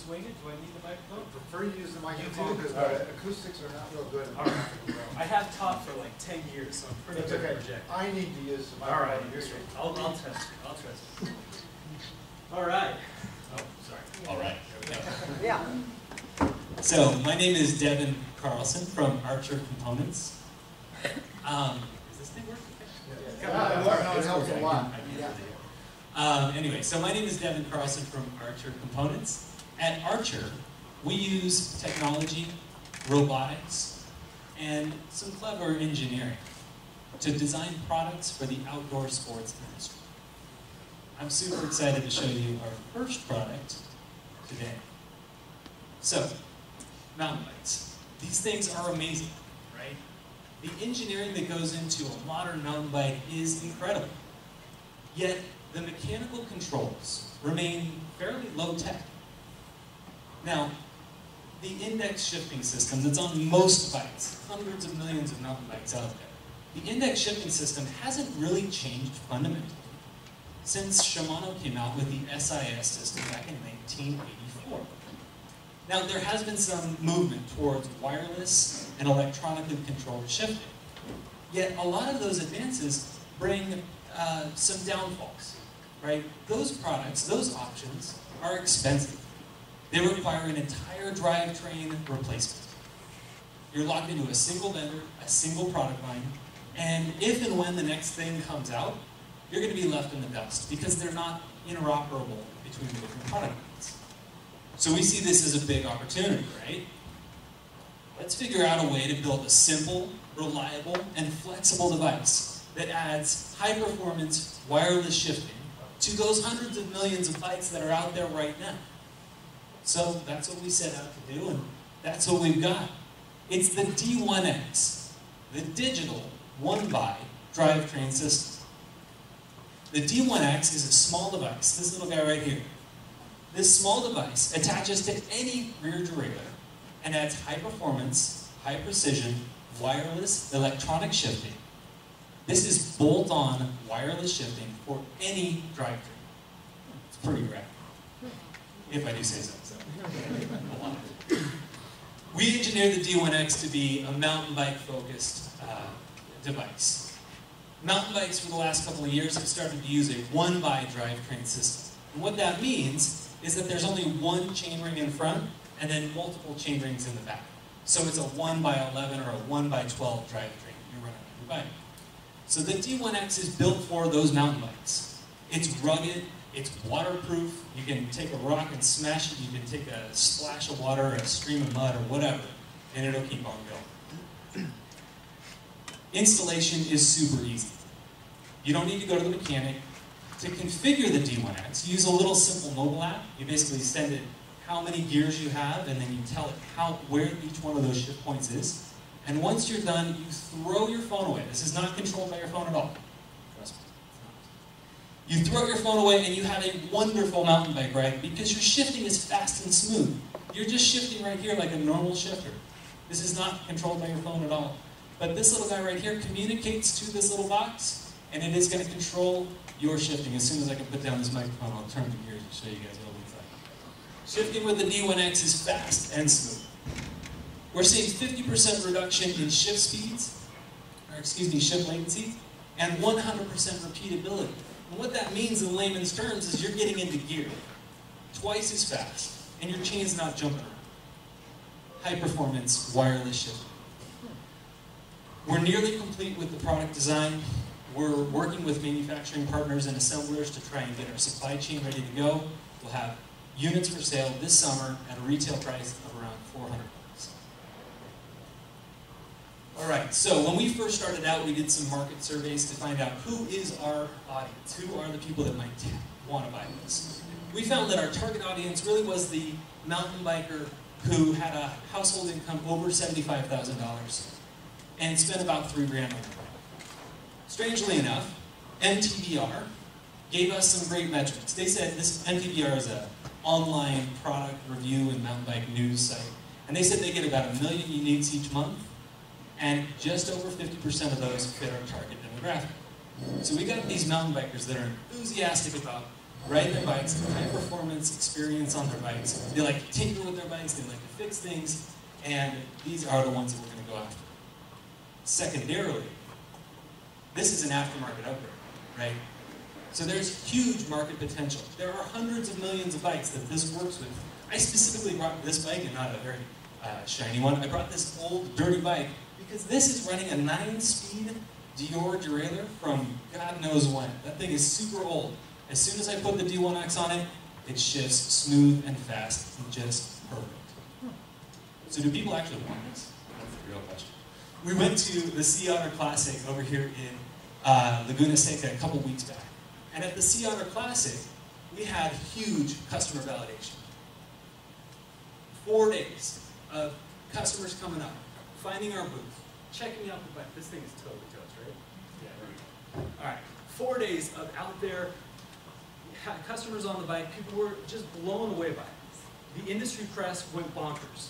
swing it? Do I need the microphone? I prefer you use the microphone because the acoustics are not real good. All right. I have taught for like 10 years, so I'm pretty good at projecting. I need to use the All right, microphone. I'll test it. I'll test it. All right. Oh, sorry. All right. Yeah. So my name is Devin Carlson from Archer Components. Is this thing working? Yeah, it helps a lot. Anyway, so my name is Devin Carlson from Archer Components. At Archer, we use technology, robotics, and some clever engineering to design products for the outdoor sports industry. I'm super excited to show you our first product today. So, mountain bikes. These things are amazing, right? The engineering that goes into a modern mountain bike is incredible. Yet, the mechanical controls remain fairly low-tech. Now, the index shifting system that's on most bikes, hundreds of millions of mountain bikes out there, the index shifting system hasn't really changed fundamentally since Shimano came out with the SIS system back in 1984. Now, there has been some movement towards wireless and electronically controlled shifting. Yet, a lot of those advances bring some downfalls, right? Those products, those options, are expensive. They require an entire drivetrain replacement. You're locked into a single vendor, a single product line, and if and when the next thing comes out, you're going to be left in the dust because they're not interoperable between the different product lines. So we see this as a big opportunity, right? Let's figure out a way to build a simple, reliable, and flexible device that adds high-performance wireless shifting to those hundreds of millions of bikes that are out there right now. So that's what we set out to do, and that's what we've got. It's the D1X, the digital one-by drivetrain system. The D1X is a small device, this little guy right here. This small device attaches to any rear derailleur and adds high performance, high precision, wireless electronic shifting. This is bolt-on wireless shifting for any drivetrain. It's pretty rad, if I do say so. We engineered the D1X to be a mountain bike focused device. Mountain bikes for the last couple of years have started to use a one-by drivetrain system. And what that means is that there's only one chainring in front and then multiple chainrings in the back. So it's a 1x11 or a 1x12 drivetrain you run on your bike. So the D1X is built for those mountain bikes. It's rugged, it's waterproof, you can take a rock and smash it, you can take a splash of water, a stream of mud, or whatever, and it'll keep on going. Installation is super easy. You don't need to go to the mechanic. To configure the D1X, use a little simple mobile app. You basically send it how many gears you have, and then you tell it where each one of those shift points is. And once you're done, you throw your phone away. This is not controlled by your phone at all. Trust me, it's not. You throw your phone away and you have a wonderful mountain bike ride because your shifting is fast and smooth. You're just shifting right here like a normal shifter. This is not controlled by your phone at all. But this little guy right here communicates to this little box, and it is going to control your shifting. As soon as I can put down this microphone, I'll turn the gears and show you guys what it looks like. Shifting with the D1X is fast and smooth. We're seeing 50% reduction in shift speeds, or excuse me, shift latency, and 100% repeatability. And what that means in layman's terms is you're getting into gear twice as fast, and your chain's not jumping around. High performance wireless shifting. We're nearly complete with the product design. We're working with manufacturing partners and assemblers to try and get our supply chain ready to go. We'll have units for sale this summer at a retail price of around $400. All right, so when we first started out, we did some market surveys to find out who is our audience, who are the people that might want to buy this. We found that our target audience really was the mountain biker who had a household income over $75,000 and spent about $3 grand on the bike. Strangely enough, MTBR gave us some great metrics. They said this MTBR is an online product review and mountain bike news site, and they said they get about 1 million uniques each month, and just over 50% of those fit our target demographic. So we got these mountain bikers that are enthusiastic about ride their bikes, high performance experience on their bikes. They like to tinker with their bikes, they like to fix things, and these are the ones that we're going to go after. Secondarily, this is an aftermarket upgrade, right? So there's huge market potential. There are hundreds of millions of bikes that this works with. I specifically brought this bike, and not a very shiny one. I brought this old, dirty bike because this is running a 9-speed Dior derailleur from God knows when. That thing is super old. As soon as I put the D1X on it, it shifts smooth and fast and just perfect. So do people actually want this? That's the real question. We went to the Sea Otter Classic over here in Laguna Seca a couple weeks back. And at the Sea Otter Classic, we had huge customer validation. 4 days of customers coming up, finding our booth, checking out the bike. This thing is totally toast, right? Yeah, there we go. All right, 4 days of out there, customers on the bike, people were just blown away by it. The industry press went bonkers.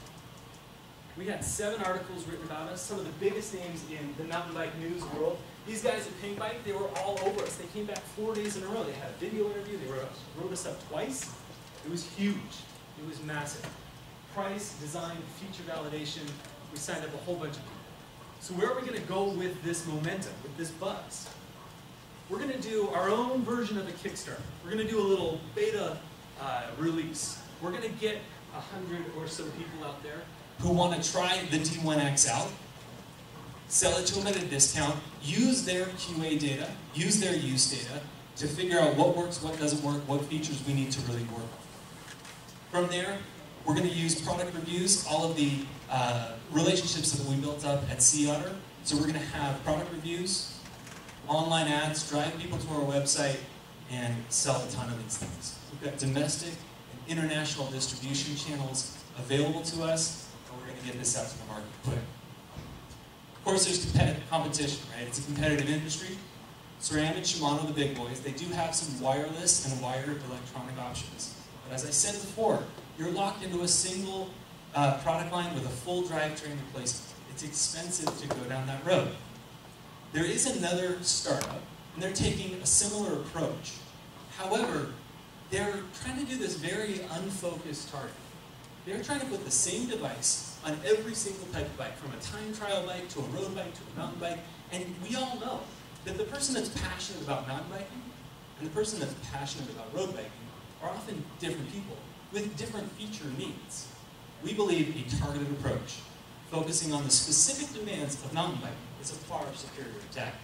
We had 7 articles written about us, some of the biggest names in the mountain bike news world. These guys at Pink Bike, they were all over us. They came back 4 days in a row. They had a video interview. They wrote us up twice. It was huge. It was massive. Price, design, feature validation. We signed up a whole bunch of people. So where are we going to go with this momentum, with this buzz? We're going to do our own version of a Kickstarter. We're going to do a little beta release. We're going to get 100 or so people out there who want to try the D1X out, sell it to them at a discount, use their QA data, use their use data to figure out what works, what doesn't work, what features we need to really work on. From there, we're going to use product reviews, all of the relationships that we built up at Sea Otter. So we're going to have product reviews, online ads, drive people to our website, and sell a ton of these things. We've got domestic and international distribution channels available to us, and we're going to get this out to the market quick. Of course, there's competition, right? It's a competitive industry. SRAM and Shimano, the big boys, they do have some wireless and wired electronic options. But as I said before, you're locked into a single product line with a full drivetrain replacement. It's expensive to go down that road. There is another startup, and they're taking a similar approach. However, they're trying to do this very unfocused target. They're trying to put the same device on every single type of bike, from a time trial bike to a road bike to a mountain bike. And we all know that the person that's passionate about mountain biking and the person that's passionate about road biking are often different people with different feature needs. We believe a targeted approach, focusing on the specific demands of mountain biking, is a far superior tactic.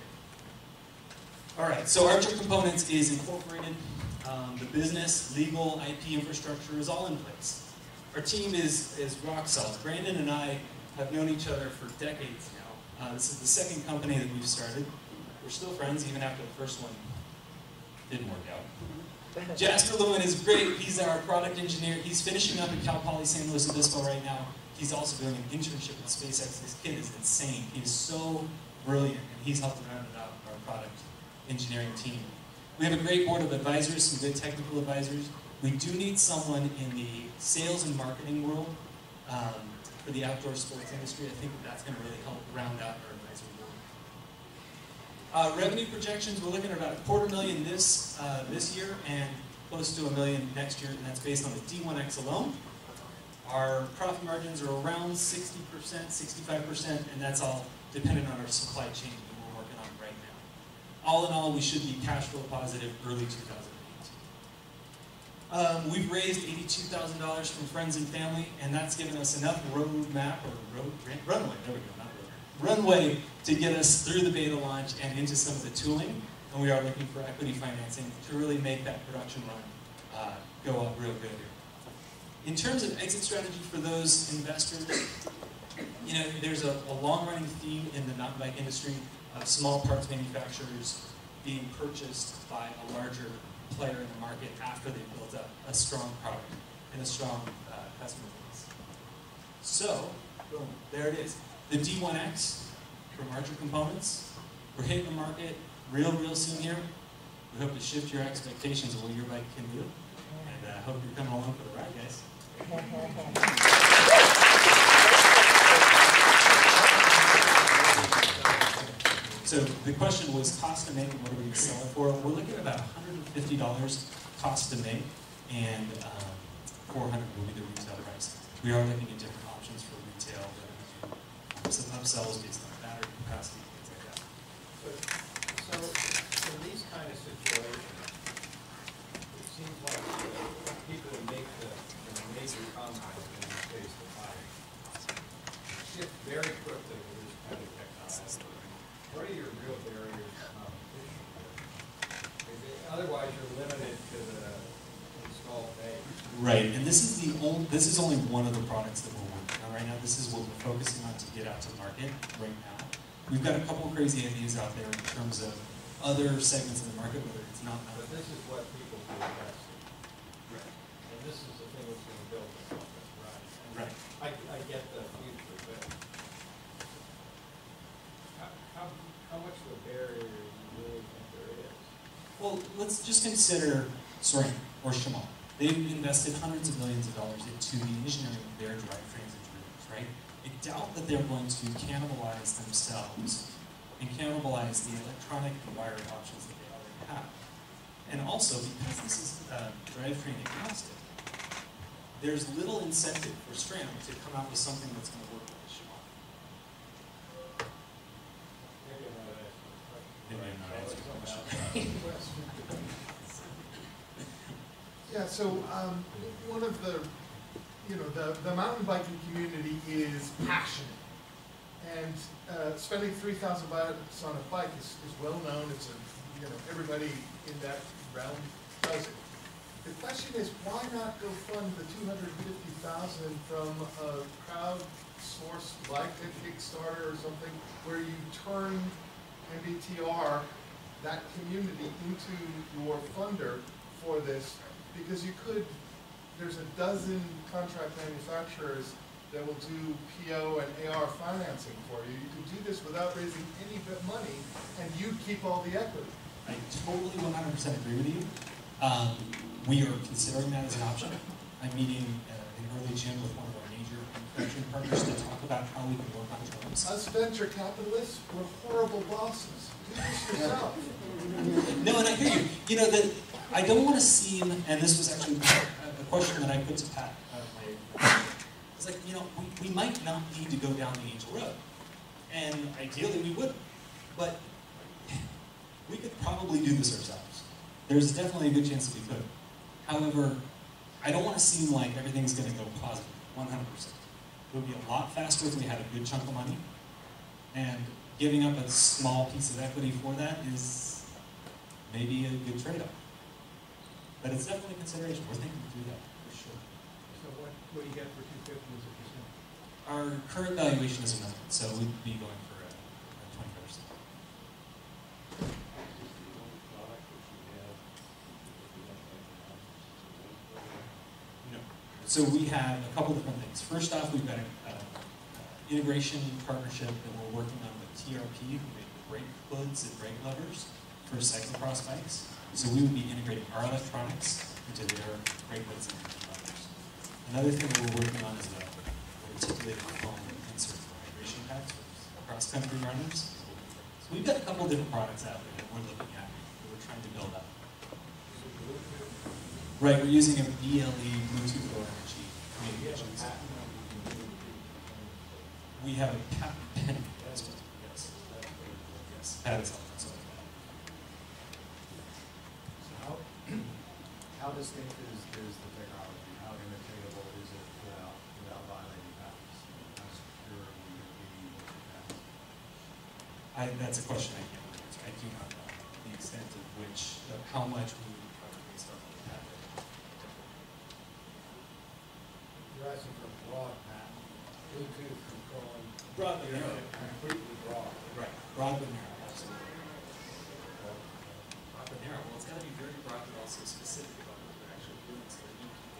All right, so Archer Components is incorporated. The business, legal, IP infrastructure is all in place. Our team is rock solid. Brandon and I have known each other for decades now. This is the second company that we've started. We're still friends even after the first one didn't work out. Jasper Lewin is great. He's our product engineer. He's finishing up at Cal Poly San Luis Obispo right now. He's also doing an internship with SpaceX. This kid is insane. He is so brilliant, and he's helping round it out our product engineering team. We have a great board of advisors, some good technical advisors. We do need someone in the sales and marketing world for the outdoor sports industry. I think that's going to really help round out our advisory board. Revenue projections, we're looking at about $250,000 this year and close to $1 million next year, and that's based on the D1X alone. Our profit margins are around 60%, 65%, and that's all dependent on our supply chain that we're working on right now. All in all, we should be cash flow positive early 2008. We've raised $82,000 from friends and family, and that's given us enough runway, there we go, not road, runway to get us through the beta launch and into some of the tooling, and we are looking for equity financing to really make that production run go up real good here. In terms of exit strategy for those investors, you know, there's a long-running theme in the mountain bike industry of small parts manufacturers being purchased by a larger player in the market after they've built up a strong product and a strong customer base. So, boom, there it is. The D1X from Archer Components. We're hitting the market real soon here. We hope to shift your expectations of what your bike can do. And I hope you're coming along for the ride, guys. So the the question was cost to make and what are we going to sell it for? We're looking at about $150 cost to make, and $400 will be the retail price. We are looking at different options for retail, some upsells based on battery capacity, things like that. So, in these kind of situations, it seems like people who make the major compound, in this case the fire, shift very quickly with this kind of technology. What are your real barriers to competition? Otherwise, you're limited to the installed base. Right, and this is only one of the products that we're working on right now. This is what we're focusing on to get out to market right now. We've got a couple of crazy ideas out there in terms of other segments of the market, whether it's not. But this is what people do best. Right. And this is the thing that's going to build the company, right? Right. I get the future, but how much of a barrier do you really think there is? Well, let's just consider Sorin or Shamal. They've invested hundreds of millions of dollars into the engineering of their drivetrains and turbines, right? I doubt that they're going to cannibalize themselves and cannibalize the electronic and wired options that they already have. And also, because this is drivetrain agnostic, there's little incentive for SRAM to come out with something that's going to work with Shamal. Maybe I'm not asking the question. Maybe I'm not answering the question. Yeah, so one of the, the mountain biking community is passionate. And spending $3,000 on a bike is well known. It's everybody in that realm does it. The question is, why not go fund the $250,000 from a crowdsourced, like a Kickstarter or something, where you turn MBTR, that community, into your funder for this? Because there's a dozen contract manufacturers that will do PO and AR financing for you. You could do this without raising any bit money, and you keep all the equity. I totally 100% agree with you. We are considering that as an option. I'm meeting in early June with one of our major manufacturing partners to talk about how we can work on terms. Us venture capitalists, we're horrible bosses. Do this yourself. No, and I hear you. I don't want to seem, and this was actually a question that I put to Pat. It's like, we might not need to go down the Angel road. And ideally we wouldn't. But we could probably do this ourselves. There's definitely a good chance that we could. However, I don't want to seem like everything's going to go positive, 100%. It would be a lot faster if we had a good chunk of money. And giving up a small piece of equity for that is maybe a good trade-off. But it's definitely a consideration. We're thinking through that, for sure. So what do you get for 250 as a percent? Our current valuation is $1 million, so we'd be going for a 25%. No. So we have a couple different things. First off, we've got an integration partnership that we're working on with TRP, who make brake hoods and brake levers for cyclocross bikes. So we would be integrating our electronics into their brake hoods and levers. Another thing that we're working on is a articulated foam insert for hydration packs for cross-country runners. So we've got a couple different products out there that we're looking at, that we're trying to build up. Right, we're using a BLE Bluetooth Low Energy communications. We have a patent pending. Yes. Patents on that. So how distinct is the technology? How imitatable is it without violating patents? How secure are we going to be with patents? That's a question I can't answer. I do not know the extent of which, how much we would recover based on the patent. You're asking for a broad patent, Bluetooth controlling. Broad but narrow. Completely broad. Right. Broad but narrow, absolutely. Broad but narrow. Well, it's got to be very broad but also specific about what we're actually doing so that you can